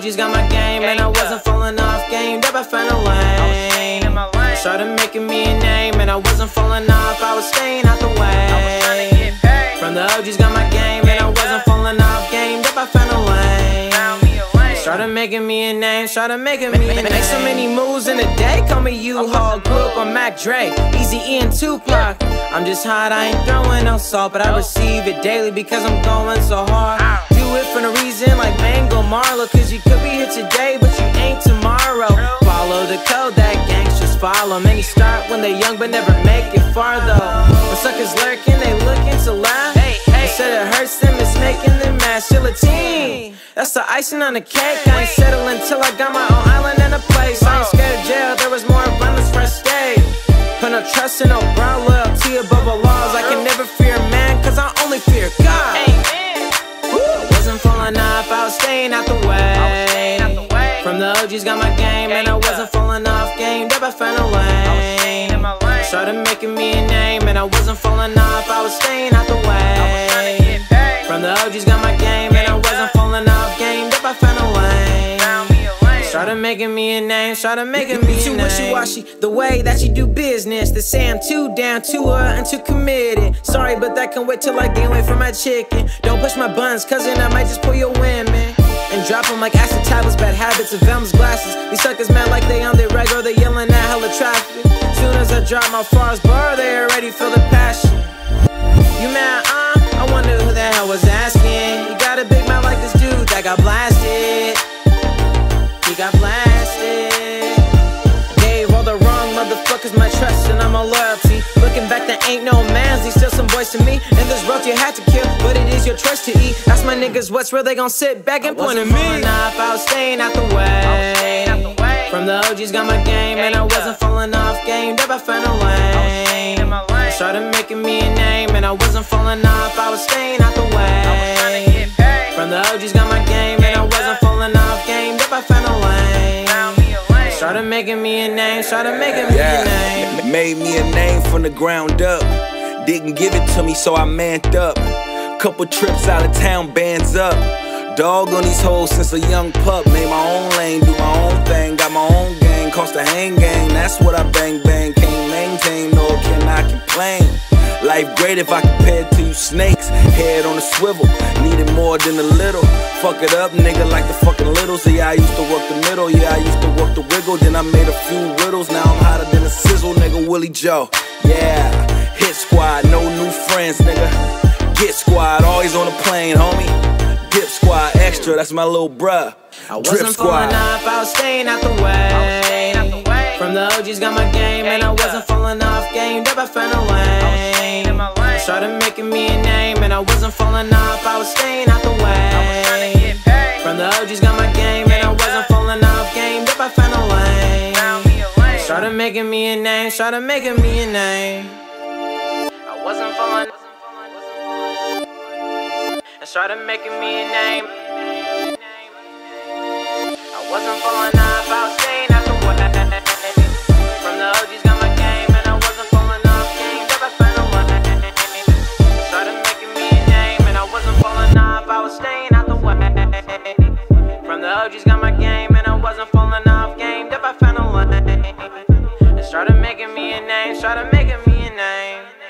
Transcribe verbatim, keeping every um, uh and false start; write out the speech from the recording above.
G's got my game, and I wasn't falling off game. Up, I found a lane. Started making me a name, and I wasn't falling off. I was staying out the way. From the O G's got my game, and I wasn't falling off game. Up, I found a lane. Started making me a name, started making me a name. Make so many moves in a day, call me U-Haul. Grew up on Mac Dre, Eazy-E and Tupac. I'm just hot, I ain't throwing no salt, but I receive it daily because I'm going so hard. Do it for no reason like Mango Marlow, cause you could be here today, but you ain't tomorrow. Follow the code that gangsters follow. Many start when they're young, but never make it far though. When suckers lurking, they looking to laugh. Instead it hurts them, it's making them mad. Still a team, that's the icing on the cake. I ain't settling till I got my own island and a place. I ain't scared of jail, there was more abundance for a stay. Put no trust in no brown loyalty above all laws. I can never fear man, cause I only fear God. I wasn't falling off, I was staying out the way. From the O G's got my game, and I wasn't falling off game. Up, I found a lane. Started making me a name, and I wasn't falling off, I was staying out the way. From the O G's got my game, and I wasn't falling off game. Up, I found a lane. Started making me a name, started making me a name. Too wishy-washy, the way that you do business. They say I'm too down to her and too committed. Sorry, but that can wait till I gain weight from my chicken. Don't push my buns, cousin, I might just pull your women and drop them like acid tablets, bad habits, and Velma's glasses. These suckers mad like they on their regular, they yelling at hella traffic. Soon as I drop my Far's bar, they already feel the passion. You mad, uh? I wonder who the hell was asking. You got a big mouth like this dude that got blasted. He got blasted. Gave all the wrong motherfuckers my trust and all my loyalty. Looking back, there ain't no mans, these still some boys to me. And this road you had to kill, but it is your choice to eat. Ask my niggas what's real, they gon' sit back and point at me. Off, I was staying out the way. From the O G's got my game, and I wasn't falling off game. Up, I found a lane. Started making me a name, and I wasn't falling off, I was staying out the way. From the O G's got my game, and I wasn't falling off game. Up, I found a lane. Started making me a name, started making me yeah. a name. Made me a name from the ground up. Didn't give it to me, so I manned up. Couple trips out of town, bands up. Dog on these hoes since a young pup. Made my own lane, do my own thing. Got my own gang, cost a hang gang. That's what I bang bang. Can't maintain, nor can I complain. Life great if I compare it to you snakes. Head on a swivel, needed more than a little. Fuck it up, nigga, like the fucking littles. Yeah, I used to work the middle, yeah, I used to work the wiggle. Then I made a few riddles, now I'm hotter than a sizzle, nigga, Willie Joe. Yeah, hit squad, no new friends, nigga. Get squad, always on the plane, homie. Dip squad, extra, that's my little bruh. I wasn't falling off, I was staying out the way. From the O G's got my game, and I wasn't falling off game. Up, I found a lane. Started making me a name, and I wasn't falling off, I was staying out the way. From the O G's got my game, and I wasn't falling off game. Up, I found a lane. Started making me a name, started making me a name. I wasn't falling, and started making me a name. I wasn't falling off, I was staying out the way. From the O G's got my game, and I wasn't falling off game. Up, I found a lane. Started making me a name, and I wasn't falling off, I was staying out the way. From the O G's got my game, and I wasn't falling off game. Up, I found a lane. And started making me a name, started making me a name.